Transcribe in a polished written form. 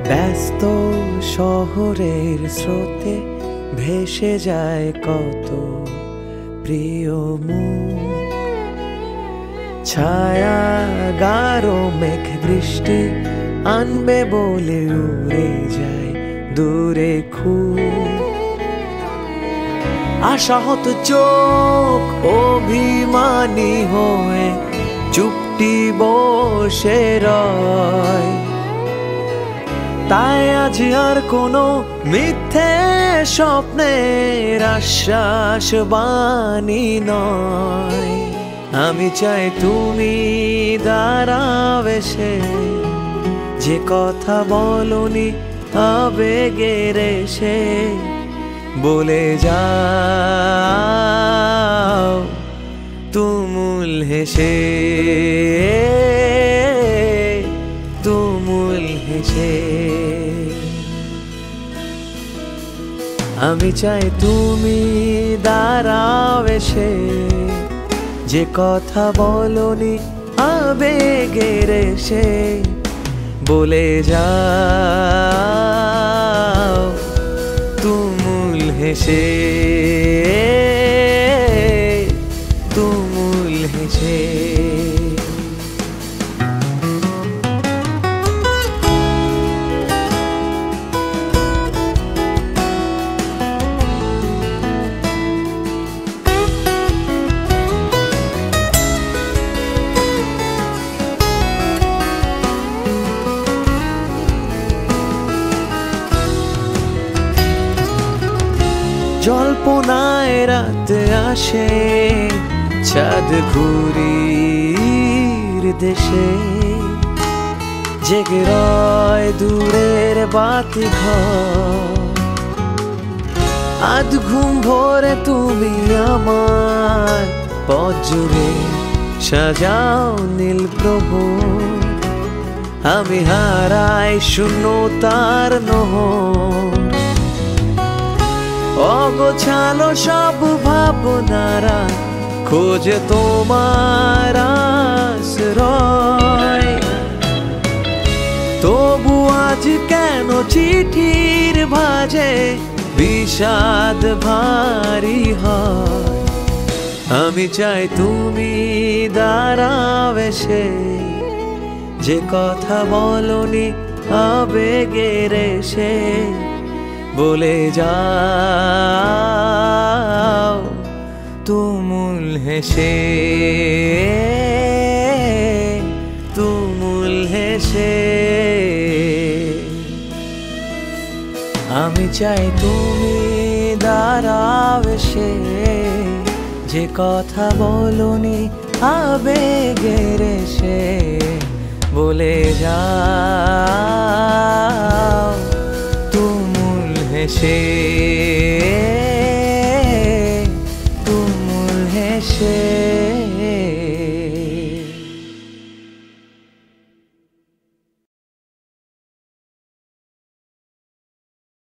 ব্যস্ত শহরের স্রোতে ভেসে যায় কত প্রিয় মুখ। ছায়া গাঢ় মেঘ বৃষ্টি আনবে বলে উড়ে যায় দূরে খুব। আশাহত চোখ অভিমানী হয়ে চুপটি বসে রয়। তাই আজ আর কোনো মিথ্যে স্বপ্নের আশ্বাস বাণী নয়। আমি চাই তুমি দাঁড়াও এসে, যে কথা বলনি আবেগের এসে বলে যাও তুমুল হেসে, তুমুল হেসে। আমি চাই তুমি দাঁড়াও এসে, যে কথা বলনি আবেগের এসে বলে যাও তুমুল হেসে, তুমুল হেসে। জল্পনায় রাতে আসে চাঁদ ঘুরির দেশে, জেগে রয় দূরের বাতি ঘর। আধ ঘুম ভরে তুমি আমার পথ জুড়ে সাজাও নীল প্রহর। আমি হারাই শূন্যতার নহর, অগোছালো সব ভাবনারা খোঁজে তোমার আশ্রয়। তবু আজ কেন চিঠির ভাজে বিষাদ ভারী হয়। আমি চাই তুমি দাঁড়াও এসে, যে কথা বলনি আবেগের এসে বলে যাও তুমুল হেসে, তুমুল হেসে। আমি চাই তুমি দাঁড়াও এসে, যে কথা বলনি আবেগের এসে বলে যাও তুমুল হেসে।